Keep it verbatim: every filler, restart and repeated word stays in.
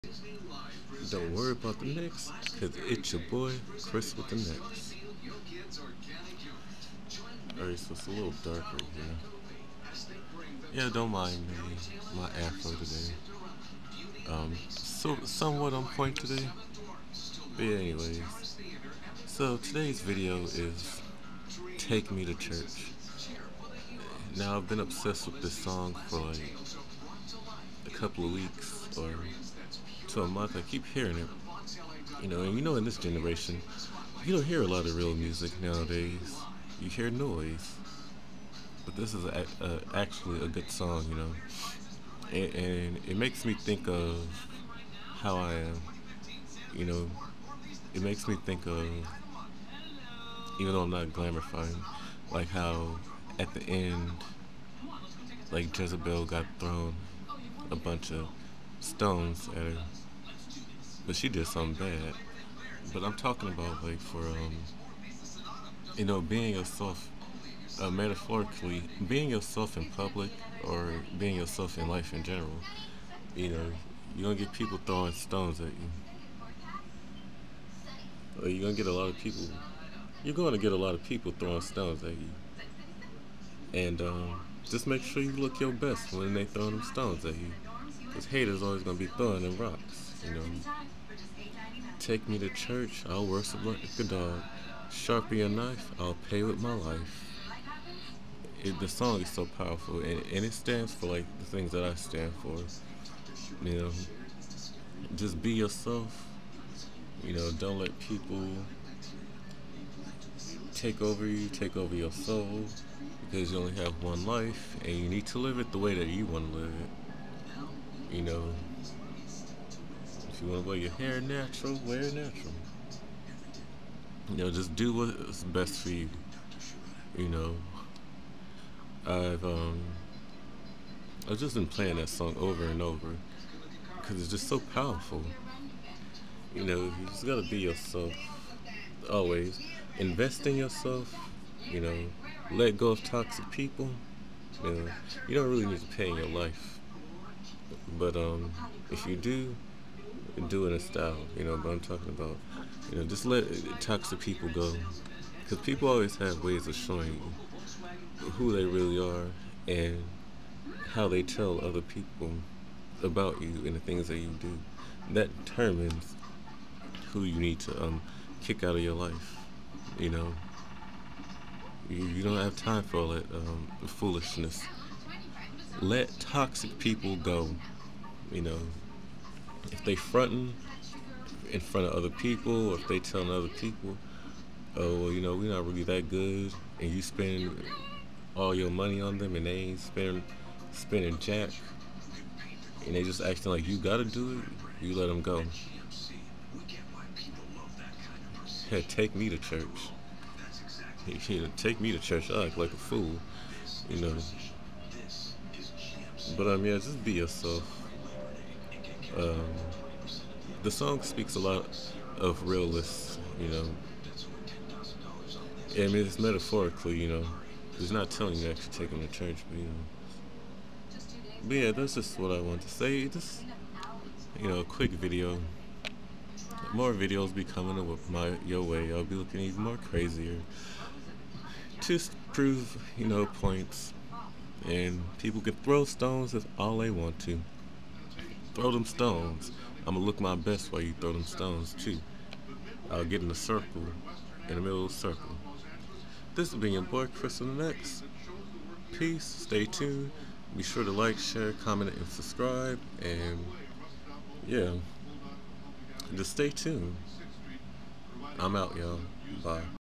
Don't worry about the next, cause it's your boy, Chris with the next. Alright, so it's a little darker here. Yeah, don't mind me, my afro today. Um, so somewhat on point today. But yeah, anyways. So today's video is Take Me to Church. Now I've been obsessed with this song for like a couple of weeks or to a month. I keep hearing it. You know, and you know in this generation, you don't hear a lot of real music nowadays. You hear noise. But this is a, a, actually a good song, you know. And, and it makes me think of how I am. You know, it makes me think of, even though I'm not glamourifying, like how at the end, like Jezebel got thrown a bunch of stones at her, but she did something bad. But I'm talking about like for um, you know, being yourself, uh, metaphorically, being yourself in public or being yourself in life in general. You know, you're gonna get people throwing stones at you. Or you're gonna get a lot of people. You're going to get a lot of people throwing stones at you. And um, just make sure you look your best when they throwing them stones at you. Because haters always going to be throwing them rocks, you know. Take me to church, I'll worship like a dog. Sharpie a knife, I'll pay with my life. It, the song is so powerful, and, and it stands for like the things that I stand for. You know, just be yourself. You know, don't let people take over you, take over your soul, because you only have one life, and you need to live it the way that you want to live it. You know, if you want to wear your hair natural, wear it natural. You know, just do what's best for you. You know, I've um, I've just been playing that song over and over because it's just so powerful. You know, you just gotta be yourself always. Invest in yourself, you know, let go of toxic people. You know, you don't really need to pay in your life. But um, if you do, do it in style, you know, but I'm talking about, you know, just let toxic people go. Because people always have ways of showing you who they really are and how they tell other people about you and the things that you do. That determines who you need to um, kick out of your life. You know, you, you don't have time for all that um, foolishness. Let toxic people go. You know, if they fronting in front of other people, or if they telling other people, oh, well, you know, we're not really that good, and you spend all your money on them, and they ain't spending spending jack, and they just acting like you gotta do it, you let them go. Yeah, take me to church. You know, take me to church. I act like a fool, you know. But um, yeah, just be yourself. Um, the song speaks a lot of realists, you know. I mean, it's metaphorically, you know. It's not telling you to actually take them to church, but you know. But yeah, that's just what I want to say. Just, you know, a quick video. More videos be coming with my your way. I'll be looking even more crazier to prove, you know, points. And people can throw stones if all they want to. Throw them stones. I'm gonna look my best while you throw them stones too. I'll get in a circle, in the middle of the circle. This has been your boy Chris with an X. Peace. Stay tuned. Be sure to like, share, comment, and subscribe. And yeah. Just stay tuned. I'm out, y'all. Bye.